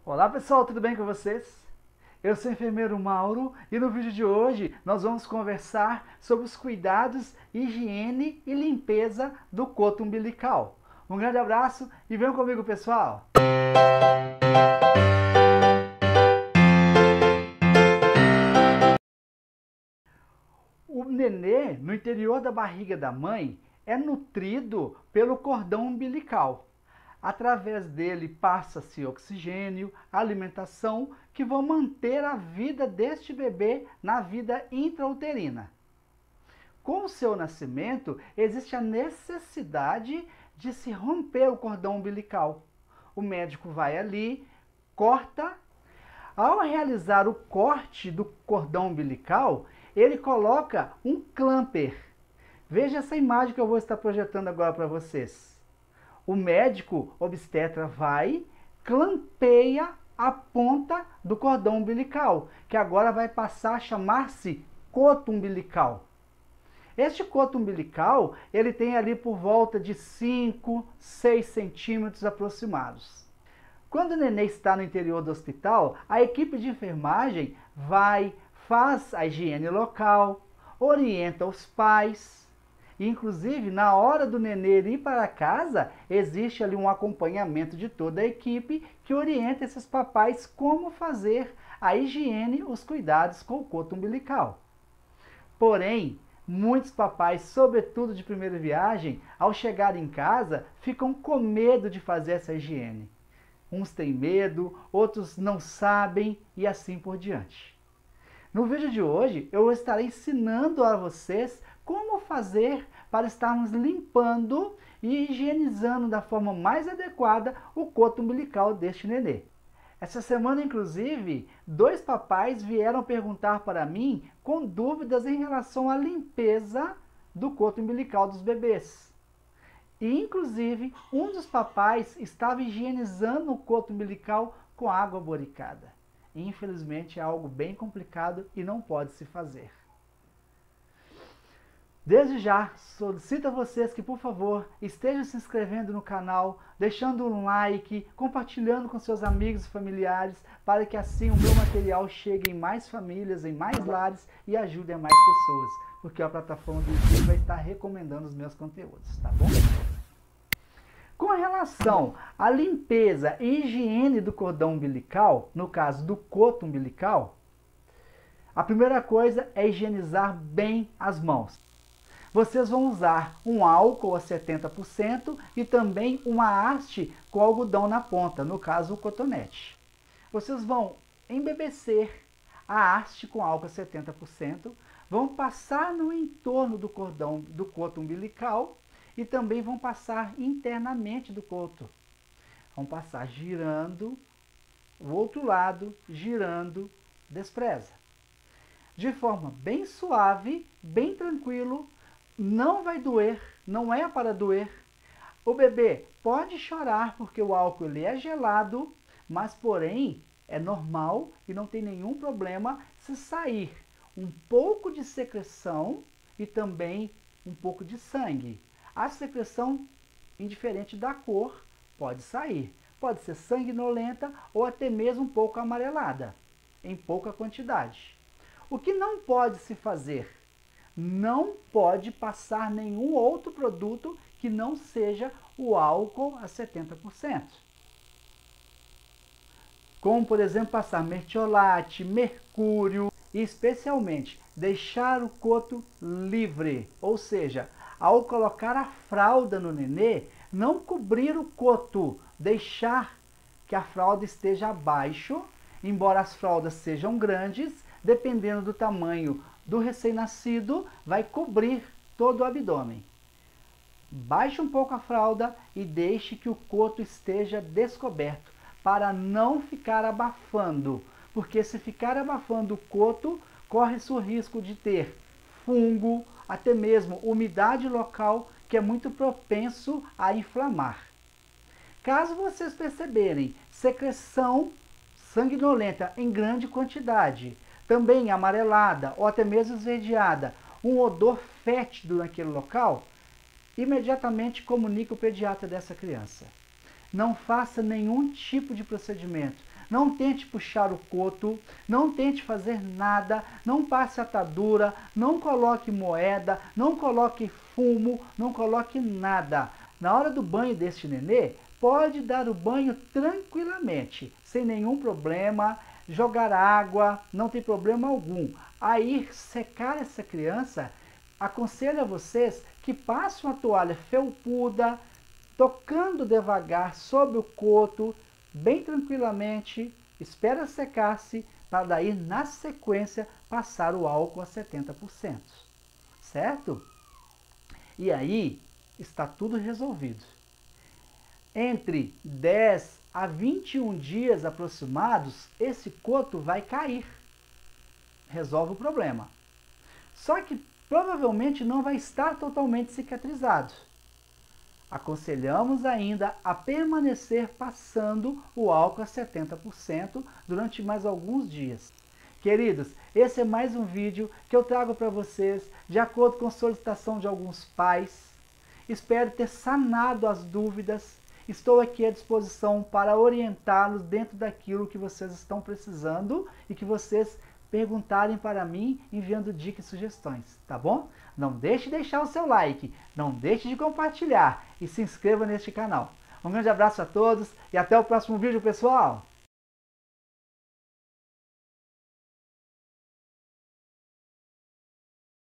Olá pessoal, tudo bem com vocês? Eu sou o enfermeiro Mauro e no vídeo de hoje nós vamos conversar sobre os cuidados, higiene e limpeza do coto umbilical. Um grande abraço e venham comigo, pessoal! O nenê, no interior da barriga da mãe, é nutrido pelo cordão umbilical. Através dele passa-se oxigênio, alimentação, que vão manter a vida deste bebê na vida intrauterina. Com o seu nascimento, existe a necessidade de se romper o cordão umbilical. O médico vai ali, corta. Ao realizar o corte do cordão umbilical, ele coloca um clamper. Veja essa imagem que eu vou estar projetando agora para vocês. O médico obstetra vai, clampeia a ponta do cordão umbilical, que agora vai passar a chamar-se coto umbilical. Este coto umbilical, ele tem ali por volta de 5, 6 centímetros aproximados. Quando o nenê está no interior do hospital, a equipe de enfermagem vai, faz a higiene local, orienta os pais. Inclusive, na hora do nenê ir para casa, existe ali um acompanhamento de toda a equipe que orienta esses papais como fazer a higiene, os cuidados com o coto umbilical. Porém, muitos papais, sobretudo de primeira viagem, ao chegar em casa, ficam com medo de fazer essa higiene. Uns têm medo, outros não sabem e assim por diante. No vídeo de hoje, eu estarei ensinando a vocês como fazer para estarmos limpando e higienizando da forma mais adequada o coto umbilical deste nenê. Essa semana, inclusive, 2 papais vieram perguntar para mim com dúvidas em relação à limpeza do coto umbilical dos bebês. E, inclusive, um dos papais estava higienizando o coto umbilical com água boricada. Infelizmente, é algo bem complicado e não pode se fazer. Desde já, solicito a vocês que, por favor, estejam se inscrevendo no canal, deixando um like, compartilhando com seus amigos e familiares, para que assim o meu material chegue em mais famílias, em mais lares e ajude a mais pessoas, porque a plataforma do YouTube vai estar recomendando os meus conteúdos, tá bom? Com relação à limpeza e higiene do cordão umbilical, no caso do coto umbilical, a primeira coisa é higienizar bem as mãos. Vocês vão usar um álcool a 70% e também uma haste com algodão na ponta, no caso o cotonete. Vocês vão embebecer a haste com álcool a 70%, vão passar no entorno do cordão do coto umbilical e também vão passar internamente do coto. Vão passar girando, o outro lado, girando, despreza. De forma bem suave, bem tranquilo, não vai doer, não é para doer. O bebê pode chorar porque o álcool ele é gelado, mas porém é normal e não tem nenhum problema se sair um pouco de secreção e também um pouco de sangue. A secreção, indiferente da cor, pode sair. Pode ser sanguinolenta ou até mesmo um pouco amarelada, em pouca quantidade. O que não pode se fazer? Não pode passar nenhum outro produto que não seja o álcool a 70%. Como, por exemplo, passar mertiolate, mercúrio e, especialmente, deixar o coto livre, ou seja, ao colocar a fralda no nenê, não cobrir o coto, deixar que a fralda esteja abaixo, embora as fraldas sejam grandes, dependendo do tamanho do recém-nascido, vai cobrir todo o abdômen. Baixe um pouco a fralda e deixe que o coto esteja descoberto, para não ficar abafando, porque se ficar abafando o coto, corre-se o risco de ter fungo, até mesmo umidade local, que é muito propenso a inflamar. Caso vocês perceberem secreção sanguinolenta em grande quantidade, também amarelada ou até mesmo esverdeada, um odor fétido naquele local, imediatamente comunique o pediatra dessa criança. não faça nenhum tipo de procedimento. Não tente puxar o coto, não tente fazer nada, não passe atadura, não coloque moeda, não coloque fumo, não coloque nada. Na hora do banho deste nenê, pode dar o banho tranquilamente, sem nenhum problema, jogar água, não tem problema algum. Aí, secar essa criança, aconselho a vocês que passem uma toalha felpuda, tocando devagar sobre o coto, bem tranquilamente, espera secar-se, para daí, na sequência, passar o álcool a 70%. Certo? E aí, está tudo resolvido. Entre 10 a 21 dias aproximados, esse coto vai cair. Resolve o problema. Só que provavelmente não vai estar totalmente cicatrizado. Aconselhamos ainda a permanecer passando o álcool a 70% durante mais alguns dias. Queridos, esse é mais um vídeo que eu trago para vocês de acordo com solicitação de alguns pais. Espero ter sanado as dúvidas. Estou aqui à disposição para orientá-los dentro daquilo que vocês estão precisando e que vocês perguntarem para mim enviando dicas e sugestões, tá bom? Não deixe de deixar o seu like, não deixe de compartilhar e se inscreva neste canal. Um grande abraço a todos e até o próximo vídeo, pessoal!